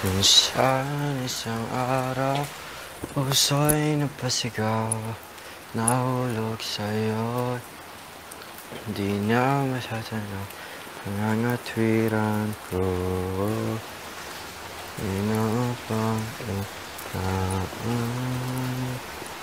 Minsan isang araw, puso'y napasigaw, nahulog sa'yo. Di na masatanong pangangatwiran ko. Inupang ukaan.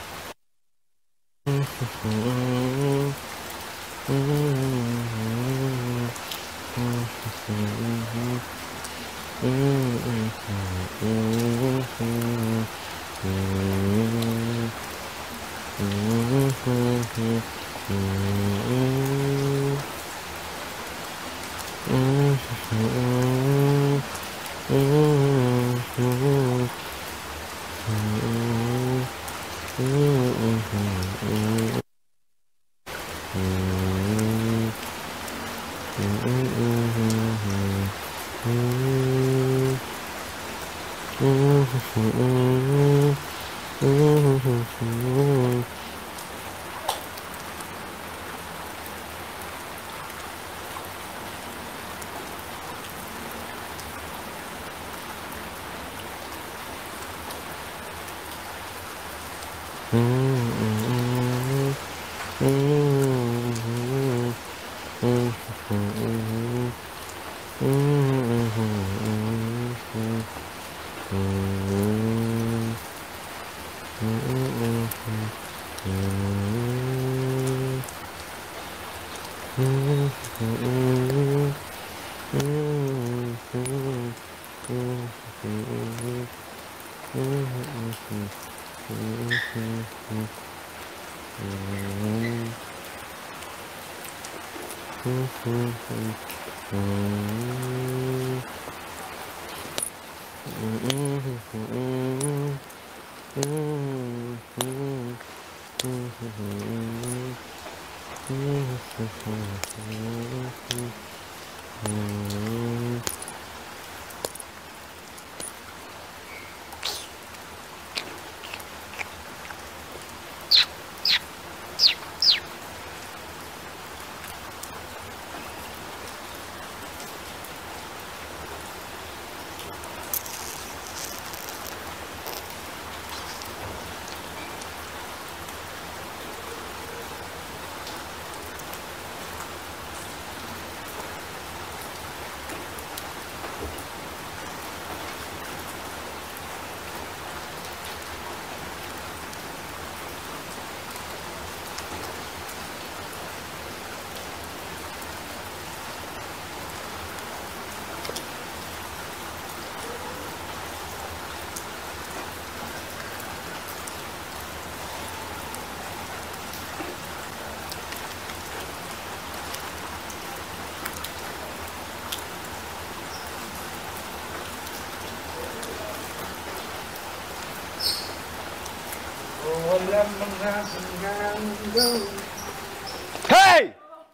Hey!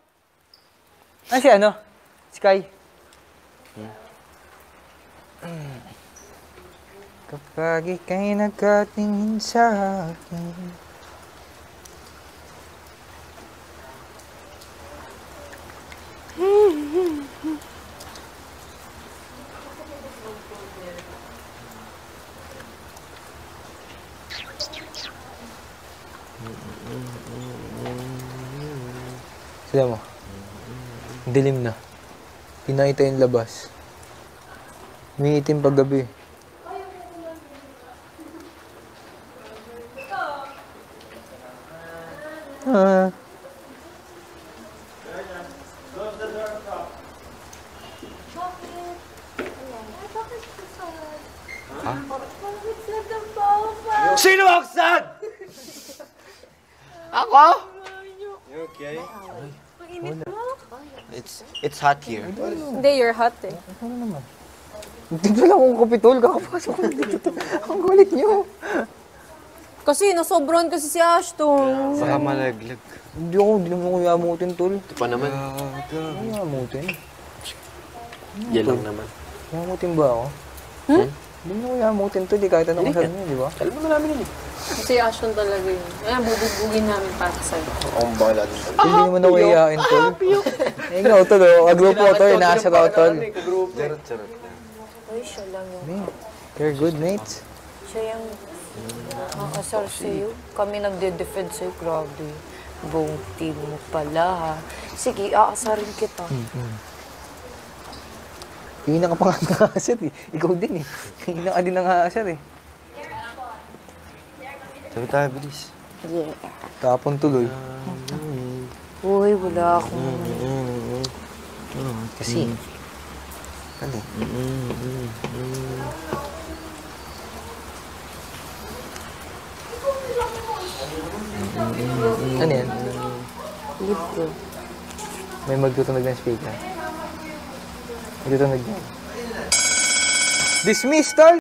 Ah, si ano? Sky. Kapag ika'y nagkatingin sa akin. Sila mo, dilim na. Pinakita yung labas. Umiitim pag gabi. Ah. Sino ang sad? Ako? You okay? It's hot here. Hindi, you're hot eh. Ano naman? Dito lang akong kapitol. Kakapasok ko dito. Ang kulit niyo. Kasi nasobron kasi si Ashton. Baka malaglag. Hindi naman ako yamutin, tol. Ito pa naman. Ano yamutin? Yan lang naman. Yamutin ba ako? Hindi mo ako yamutin, tol. Kahit anong kasal niya, di ba? Alam mo na namin yun eh. Si Ashton talaga yun. Ayan, bubugin namin para sa'yo. Akong bahala din. Hindi naman ako iyain, tol. Eh, ikaw, tol. Agrupo, tol. Inaasa ka, tol. Charot. Uy, siya lang yun. You're good, mates. Siya yung nakasar sa'yo. Kami nagde-defend sa'yo. Grabe. Buong team mo pala, ha. Sige, aasarin kita. Yung ina ka pa nga nakakasar eh. Ikaw din eh. Yung ina ka din nakakasar eh. Sabi tayo, bilis. Yeah. Tapon tuloy. Uy, wala akong... Kasi. Ano? Ano yan? Lip ko. May magtutunog ng speaker. Magtutunog yan. Dismiss, tol!